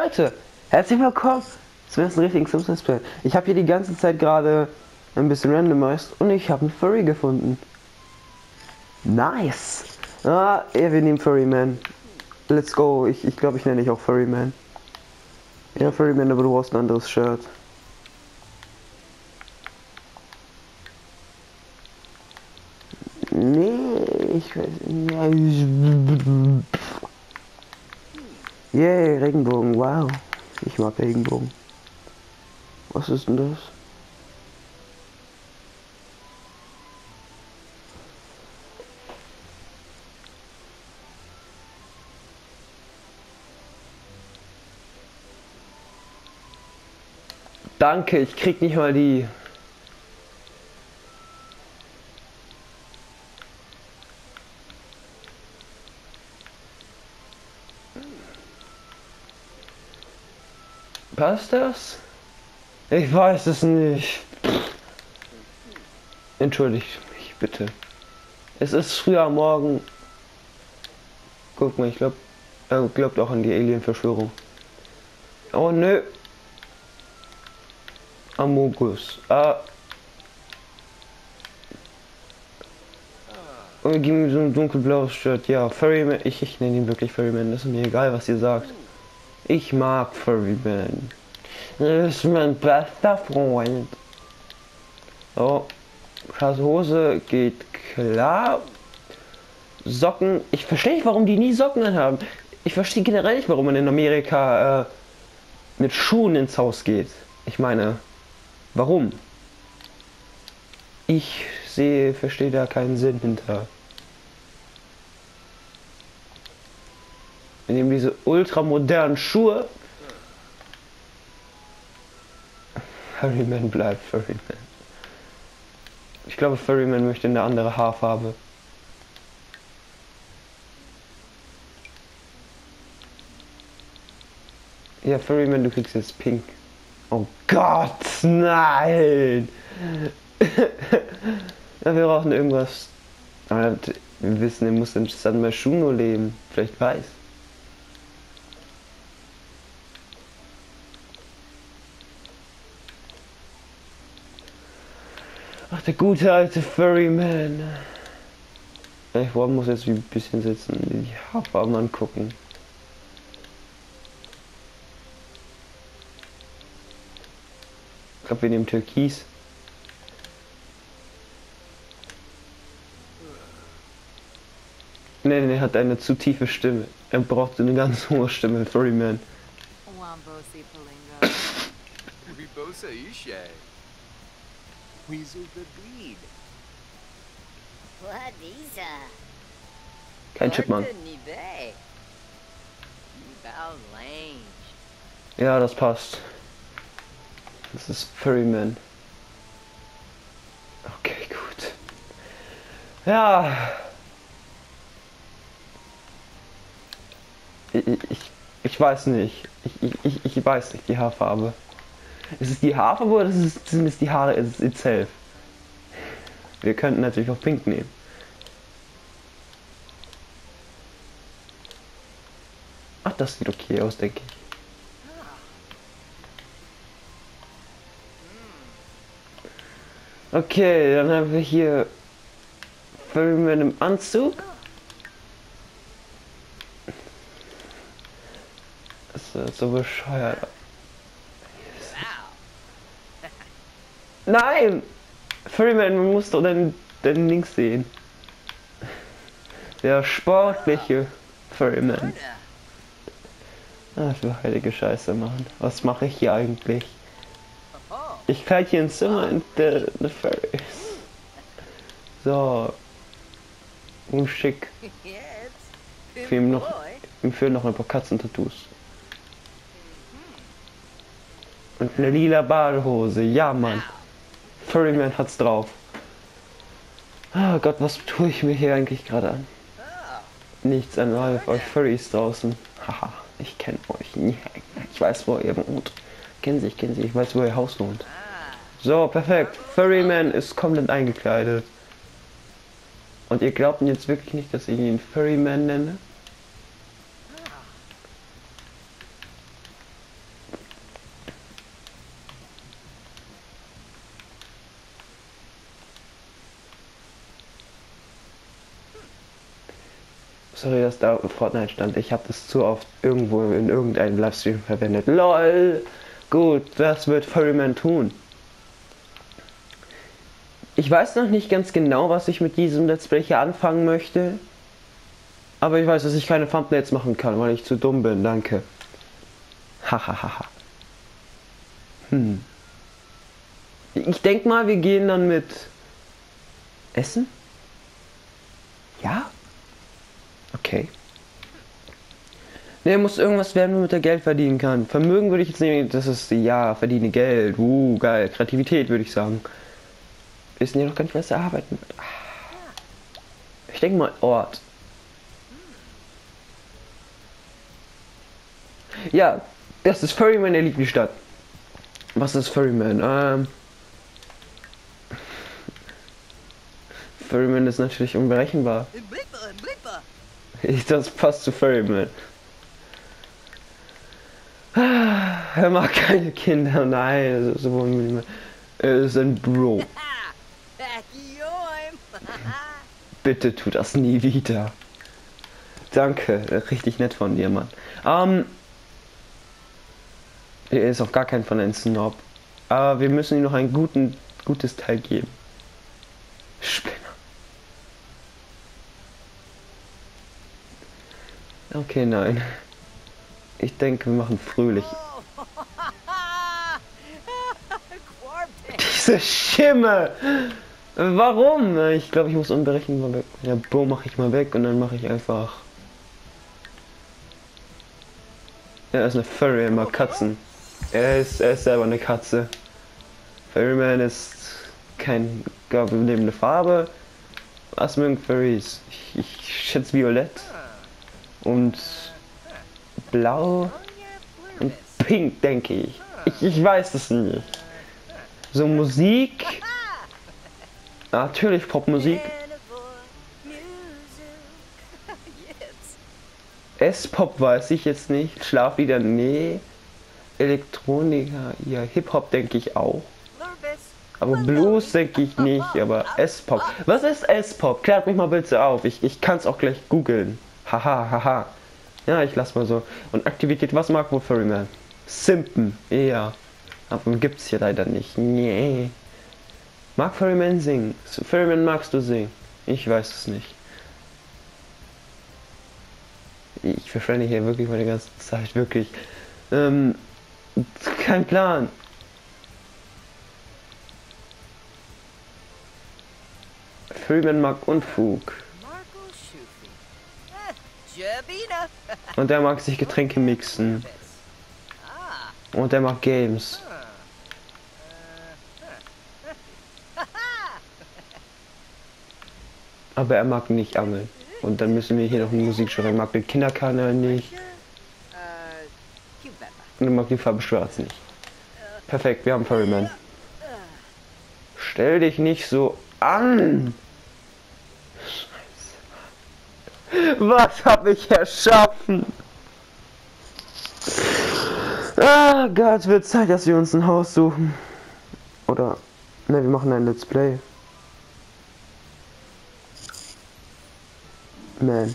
Leute, herzlich willkommen zum ersten richtigen Sims Let's Play. Ich habe hier die ganze Zeit gerade ein bisschen randomized und ich habe einen Furry gefunden. Nice! Ah, ja, wir nehmen Furry Man. Let's go. Ich glaube, ich nenne dich auch Furry Man. Ja, Furry Man, aber du brauchst ein anderes Shirt. Nee, ich weiß nicht. Yay, Regenbogen, wow. Ich mag Regenbogen. Was ist denn das? Danke, ich krieg nicht mal die. Passt das? Ich weiß es nicht. Entschuldigt mich bitte. Es ist früh am Morgen. Guck mal, ich glaube, er glaubt auch an die Alien-Verschwörung. Oh nö. Amogus. Und gib mir so ein dunkelblaues Shirt. Ja, Furryman. Ich nenne ihn wirklich Furryman. Das ist mir egal, was ihr sagt. Ich mag Furryman. Das ist mein bester Freund. So. Scheiß Hose geht klar. Socken. Ich verstehe nicht, warum die nie Socken anhaben. Ich verstehe generell nicht, warum man in Amerika mit Schuhen ins Haus geht. Ich meine, warum? Ich verstehe da keinen Sinn hinter. Wir nehmen diese ultramodernen Schuhe. Furryman bleibt Furryman. Ich glaube, Furryman möchte eine andere Haarfarbe. Ja, Furryman, du kriegst jetzt pink. Oh Gott, nein! Ja, wir brauchen irgendwas. Aber wir wissen, er muss in San Myshuno leben. Vielleicht weiß. Ach, der gute alte Furryman. Ich muss jetzt ein bisschen sitzen, die Haarfarben angucken. Ich glaube, wir nehmen Türkis. Nee, er hat eine zu tiefe Stimme. Er braucht eine ganz hohe Stimme, Furryman. Kein Chipmann. Ja, das passt. Das ist Furryman. Okay, gut. Ja. Ich weiß nicht. Ich weiß nicht, die Haarfarbe. Ist es die Haarfarbe oder sind es die Haare itself? Wir könnten natürlich auch pink nehmen. Ach, das sieht okay aus, denke ich. Okay, dann haben wir hier Furryman im Anzug. Das ist so bescheuert. Nein! Furryman, man muss doch deinen Links sehen. Der sportliche Furryman. Ich will heilige Scheiße machen. Was mache ich hier eigentlich? Ich kleid hier ein Zimmer in der Furry. So. Und schick. Ihm fehlen noch ein paar Katzentattoos. Und eine lila Badehose. Ja, Mann. Furryman hat's drauf. Oh Gott, was tue ich mir hier eigentlich gerade an? Nichts an euch Furries draußen. Haha, ich kenne euch. Ich weiß, wo ihr wohnt. Kennen Sie, ich weiß, wo ihr Haus wohnt. So, perfekt. Furryman ist komplett eingekleidet. Und ihr glaubt jetzt wirklich nicht, dass ich ihn Furryman nenne? Sorry, dass da Fortnite stand. Ich habe das zu oft irgendwo in irgendeinem Livestream verwendet. LOL! Gut, was wird Furryman tun? Ich weiß noch nicht ganz genau, was ich mit diesem Let's Play hier anfangen möchte. Aber ich weiß, dass ich keine Thumbnails machen kann, weil ich zu dumm bin. Danke. Hahaha. Ich denke mal, wir gehen dann mit Essen? Ja? Okay. Ne, muss irgendwas werden, womit er Geld verdienen kann. Vermögen würde ich jetzt nehmen, das ist, ja, verdiene Geld. Geil. Kreativität würde ich sagen. Wissen ja noch gar nicht, was er arbeiten wird. Ich denke mal Ort. Ja, das ist Furryman, der Lieblingsstadt. Was ist Furryman? Furryman ist natürlich unberechenbar. Das passt zu Furryman. Er mag keine Kinder, nein, das ist so. Er ist ein Bro. Bitte tu das nie wieder. Danke, richtig nett von dir, Mann. Er ist auf gar keinen Fall ein Snob. Aber wir müssen ihm noch ein gutes Teil geben. Spinner. Okay, nein. Ich denke, wir machen fröhlich. Diese Schimme! Warum? Ich glaube, ich muss unberechenbar weg. Ja, Bo mache ich mal weg und dann mache ich einfach. Er ist eine Furry, er mag Katzen. Er ist selber eine Katze. Furryman ist kein lebende Farbe. Was mögen Furries? Ich schätze Violett und Blau und Pink, denke ich. Ich weiß es nicht. So Musik. Natürlich Popmusik. S-Pop weiß ich jetzt nicht. Schlaflieder, nee. Elektronika, ja, Hip-Hop denke ich auch. Aber Blues denke ich nicht, aber S-Pop. Was ist S-Pop? Klärt mich mal bitte auf. Ich kann es auch gleich googeln. Haha. Ja, ich lass mal so. Und Aktivität, was mag wohl Furryman? Simpen, ja. Aber gibt's hier leider nicht. Nee. Mag Furryman singen? Furryman, magst du singen? Ich weiß es nicht. Ich verschwende hier wirklich meine ganze Zeit, wirklich. Kein Plan. Furryman mag Unfug. Und er mag sich Getränke mixen. Und er mag Games. Aber er mag nicht angeln. Und dann müssen wir hier noch eine Musik schreiben. Er mag den Kinderkanal nicht. Und er mag die Farbe schwarz nicht. Perfekt, wir haben Furryman. Stell dich nicht so an! Scheiße. Was habe ich erschaffen? Ah Gott, wird Zeit, dass wir uns ein Haus suchen. Oder, ne, wir machen ein Let's Play. Man.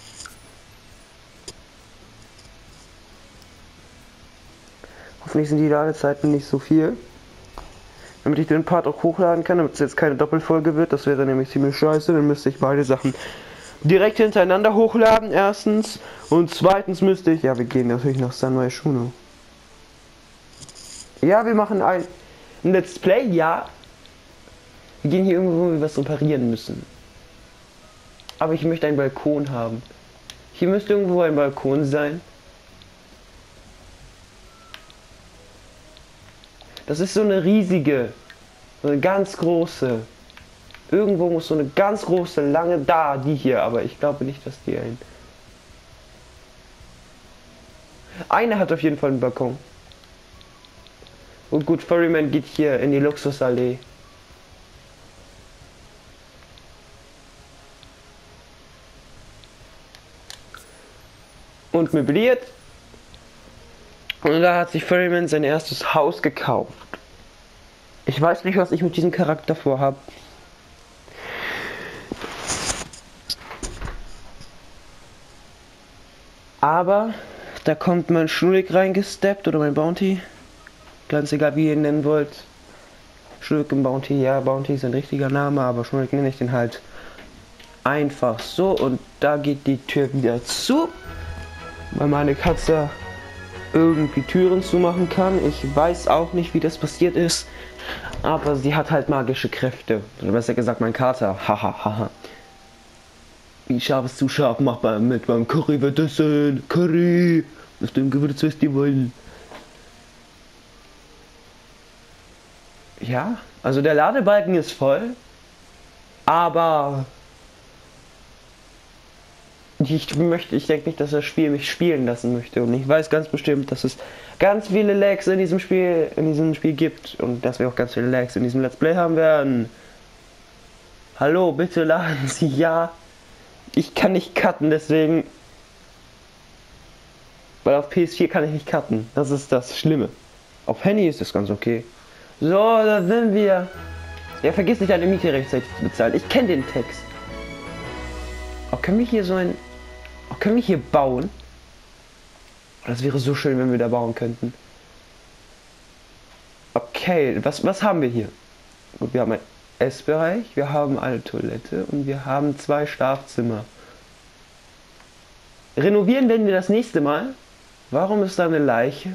Hoffentlich sind die Ladezeiten nicht so viel. Damit ich den Part auch hochladen kann, damit es jetzt keine Doppelfolge wird. Das wäre nämlich ziemlich scheiße. Dann müsste ich beide Sachen direkt hintereinander hochladen, erstens. Und zweitens müsste ich... Ja, wir gehen natürlich nach Sunrise Schuno. Ja, wir machen ein Let's Play, ja. Wir gehen hier irgendwo, wo wir was reparieren müssen. Aber ich möchte einen Balkon haben. Hier müsste irgendwo ein Balkon sein. Das ist so eine riesige, so eine ganz große. Irgendwo muss so eine ganz große, lange da, die hier, aber ich glaube nicht, dass die ein... Eine hat auf jeden Fall einen Balkon. Und gut, Furryman geht hier in die Luxusallee. Und möbliert. Und da hat sich Furryman sein erstes Haus gekauft. Ich weiß nicht, was ich mit diesem Charakter vorhab. Aber da kommt mein Schnulik reingesteppt oder mein Bounty. Ganz egal, wie ihr ihn nennen wollt. Schnulik im Bounty, ja, Bounty ist ein richtiger Name, aber Schnulik nenne ich den halt einfach so. Und da geht die Tür wieder zu, weil meine Katze irgendwie Türen zumachen kann. Ich weiß auch nicht, wie das passiert ist, aber sie hat halt magische Kräfte. Oder besser gesagt, mein Kater. Hahaha. Wie scharf ist zu scharf, mach mit beim Curry wird das sein. Curry, aus dem Gewürzfestival. Ja, also der Ladebalken ist voll, aber ich denke nicht, dass das Spiel mich spielen lassen möchte. Und ich weiß ganz bestimmt, dass es ganz viele Lags in diesem Spiel gibt und dass wir auch ganz viele Lags in diesem Let's Play haben werden. Hallo, bitte laden Sie ja. Ich kann nicht cutten, deswegen. Weil auf PS4 kann ich nicht cutten. Das ist das Schlimme. Auf Handy ist das ganz okay. So, da sind wir. Ja, vergiss nicht, deine Miete rechtzeitig zu bezahlen. Ich kenne den Text. Oh, können wir hier so ein... Oh, können wir hier bauen? Oh, das wäre so schön, wenn wir da bauen könnten. Okay, was haben wir hier? Gut, wir haben einen Essbereich, wir haben eine Toilette und wir haben 2 Schlafzimmer. Renovieren werden wir das nächste Mal. Warum ist da eine Leiche?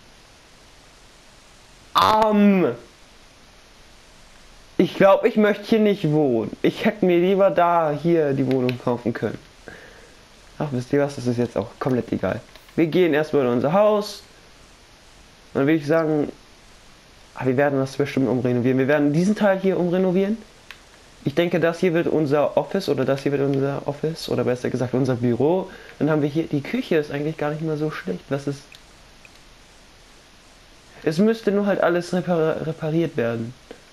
Ich glaube, ich möchte hier nicht wohnen. Ich hätte mir lieber hier die Wohnung kaufen können. Ach, wisst ihr was? Das ist jetzt auch komplett egal. Wir gehen erstmal in unser Haus. Und dann würde ich sagen, wir werden das bestimmt umrenovieren. Wir werden diesen Teil hier umrenovieren. Ich denke, das hier wird unser Office oder das hier wird unser Office oder besser gesagt unser Büro. Dann haben wir hier, die Küche ist eigentlich gar nicht mal so schlecht. Was ist... Es müsste nur halt alles repariert werden.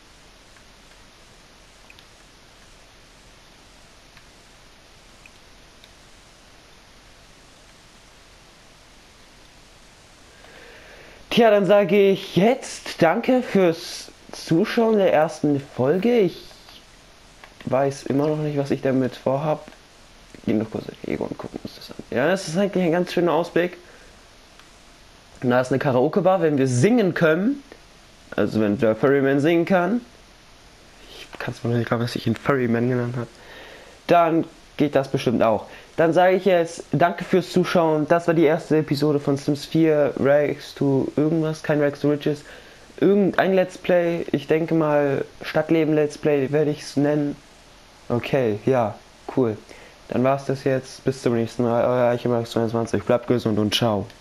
Tja, dann sage ich jetzt danke fürs Zuschauen der ersten Folge. Ich weiß immer noch nicht, was ich damit vorhab. Gehen noch kurz in Ego und gucken uns das an. Ja, das ist eigentlich ein ganz schöner Ausblick. Und da ist eine Karaoke-Bar, wenn wir singen können. Also wenn der Furryman singen kann. Ich kann es mir nicht glauben, dass ich ihn Furryman genannt habe. Dann geht das bestimmt auch. Dann sage ich jetzt danke fürs Zuschauen. Das war die erste Episode von Sims 4 Rags to irgendwas, kein Rags to Riches. Irgendein Let's Play. Ich denke mal Stadtleben Let's Play werde ich es nennen. Okay, ja, cool. Dann war es das jetzt. Bis zum nächsten Mal. Euer Eichemax 22. Bleibt gesund und ciao.